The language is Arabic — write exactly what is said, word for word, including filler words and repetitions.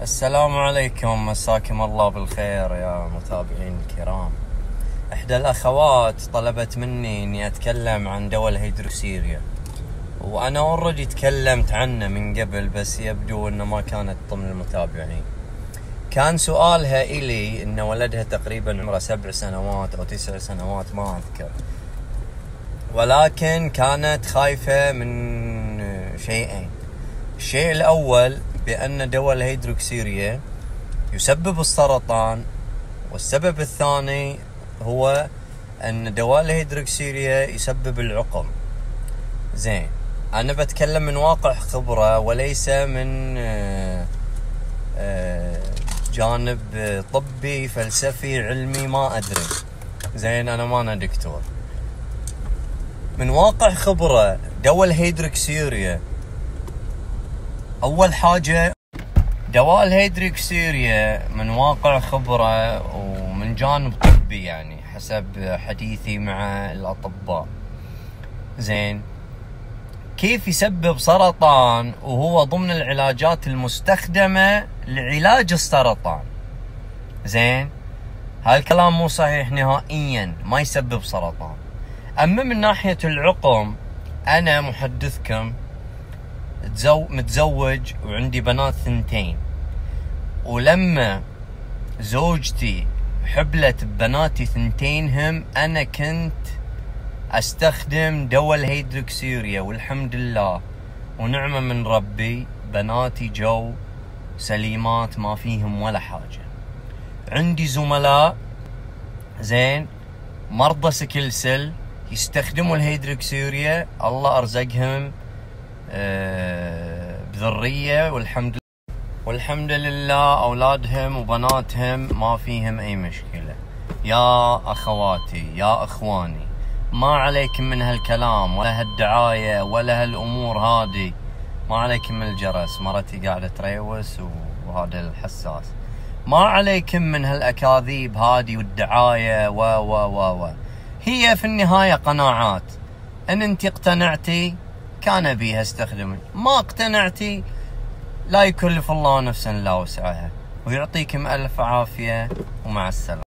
السلام عليكم، مساكم الله بالخير يا متابعين الكرام. إحدى الأخوات طلبت مني إني أتكلم عن دواء الهيدروكسيريا، وأنا أوريدي تكلمت عنه من قبل، بس يبدو أنه ما كانت ضمن المتابعين. كان سؤالها إلي إن ولدها تقريبا عمره سبع سنوات أو تسع سنوات ما أذكر، ولكن كانت خايفة من شيئين. الشيء الأول بأن دواء الهيدروكسيريا يسبب السرطان، والسبب الثاني هو أن دواء الهيدروكسيريا يسبب العقم. زين، أنا بتكلم من واقع خبرة وليس من جانب طبي فلسفي علمي ما أدري. زين، أنا ما أنا دكتور. من واقع خبرة دواء الهيدروكسيريا، أول حاجة دواء الهيدروكسيريا من واقع خبرة ومن جانب طبي، يعني حسب حديثي مع الأطباء. زين، كيف يسبب سرطان وهو ضمن العلاجات المستخدمة لعلاج السرطان؟ زين، هالكلام مو صحيح نهائيا، ما يسبب سرطان. أما من ناحية العقم، أنا محدثكم متزوج وعندي بنات ثنتين، ولما زوجتي حبلت ببناتي ثنتينهم أنا كنت أستخدم دواء الهيدروكسيريا، والحمد لله ونعمة من ربي بناتي جو سليمات ما فيهم ولا حاجة. عندي زملاء زين مرضى سكلسل يستخدموا الهيدروكسيريا، الله أرزقهم بذرية والحمد لله والحمد لله أولادهم وبناتهم ما فيهم أي مشكلة. يا أخواتي يا أخواني، ما عليكم من هالكلام ولا هالدعاية ولا هالأمور هذه، ما عليكم من الجرس. مرتي قاعدة تريوس وهذا الحساس. ما عليكم من هالأكاذيب هذه والدعاية و و و و هي في النهاية قناعات. إن أنت اقتنعتي كان بيها استخدمي، ما اقتنعتي لا يكلف الله نفسا لا وسعها. ويعطيكم ألف عافية ومع السلامة.